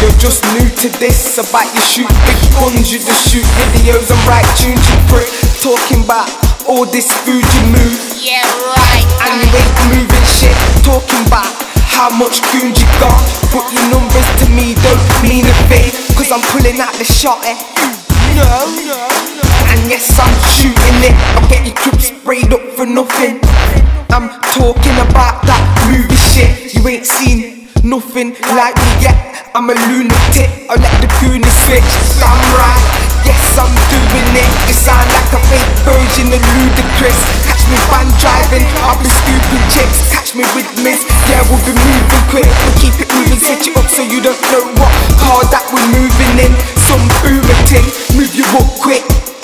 you're just new to this, about you shoot big guns, you just shoot videos and write tunes, you prick. Talking about all this food you move, yeah right, and you ain't moving shit. Talking about how much goon you got, but your numbers to me don't mean a thing, cause I'm pulling out the shot, No. And yes, I'm shooting it, I'll get your clip sprayed up for nothing. I'm talking about that movie shit, you ain't seen nothing like me yet. I'm a lunatic, I'll let the goonies switch. I'm right, yes I'm doing it. It sound like a fake version of Ludacris. Catch me van driving, I'll be scooping chicks. Catch me with Miz, yeah we'll be moving quick. We'll keep it moving, set you up so you don't know what car that we're moving in. Some boomer ting, move you up quick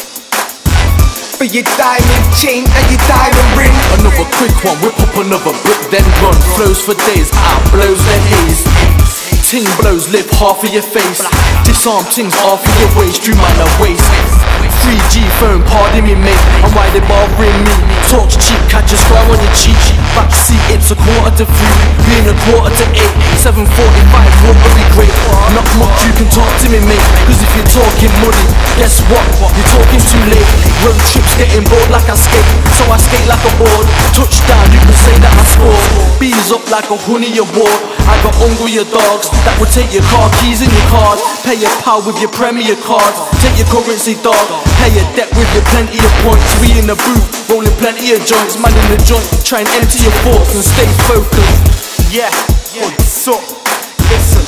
for your diamond chain and your diamond ring. Another quick one, whip up another brick, then run. Flows for days, out blows the haze. Ting blows, lip half of your face. Disarm tings half of your waist, drew man a waist. 3G phone, pardon me mate, and why they bothering me? Talks cheap, catch a square on your cheek. Backseat, it's a 3:15, being a 7:45, won't be great. Not much you can talk to me mate, cause if you're talking money, guess what? You're talking too late. Road trips getting bored like I skate, so I skate like a board. Touchdown, you can say that I scored. Bees up like a honey award. I got hungry dogs that will take your car keys and your card. Pay your pal with your premier cards. Take your currency dog, pay your debt with your plenty of points. We in the booth, rolling plenty of joints. Man in the joint, try and empty your thoughts and stay focused. Yeah, what's up? Listen,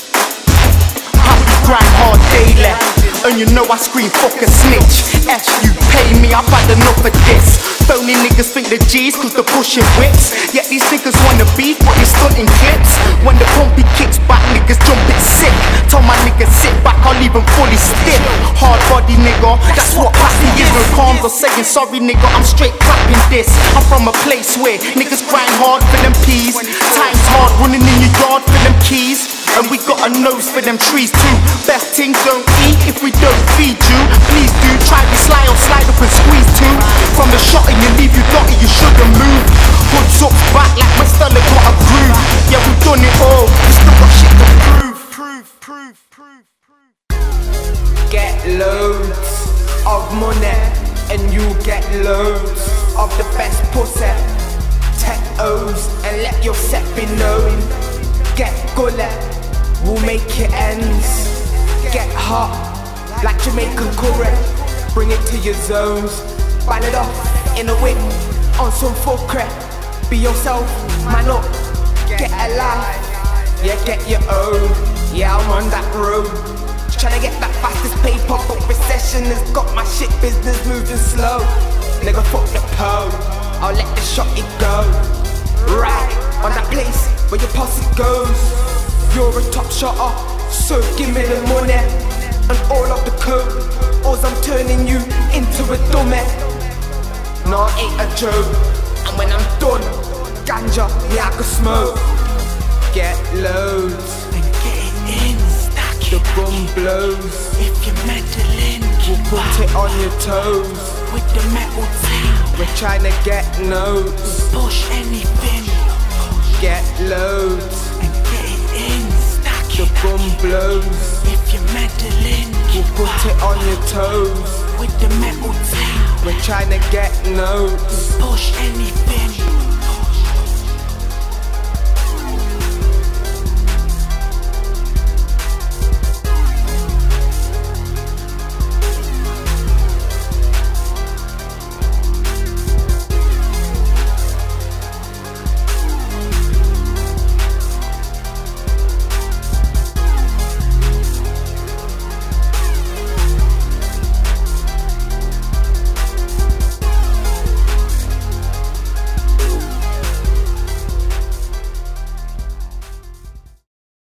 happy grind hard daily, and you know I scream fuck a snitch. F you pay me, I've had enough of this. Phony niggas think they're G's cause they're pushing whips. Yet these niggas wanna beef but they stunting clips. When the compy kicks back, niggas jump it sick. Tell my niggas sit back, I'll leave them fully stiff. Hard body nigga, that's what classy is. When calms are saying sorry nigga, I'm straight clapping this. I'm from a place where niggas grind hard for them peas. Time's hard running in your yard for them keys. And we got a nose for them trees too. Best thing don't eat if we don't feed you. Please do try to slide or slide up and squeeze too. From the shot and you leave you got it, you shouldn't move. Hoods up back like my fella got a groove. Yeah we've done it all, we still got shit to prove. Get loads of money and you get loads of the best pussy. Tech O's and let your set be known. Get gully, we'll make your ends. Get hot, like Jamaican curry. Bring it to your zones. Ball it off in a whip, on some fuckery. Be yourself, man up, get alive. Yeah, get your own. Yeah, I'm on that road. Tryna get that fastest paper, but recession has got my shit business moving slow. Nigga, fuck the pole, I'll let the shot it go. Right, on that place where your posse goes. You're a top shotter, so give me the money and all of the code, or I'm turning you into a dummy. No, it ain't a joke, and when I'm done, ganja, me I can smoke. Get loads and get it in, stack the it, gun blows. if you're meddling, We'll put it on your toes. with the metal team. We're trying to get notes. Push anything Get loads and get it in, stack the it, gun blows. if you're meddling, We'll put it on your toes. with the metal team. We're trying to get notes. Push anything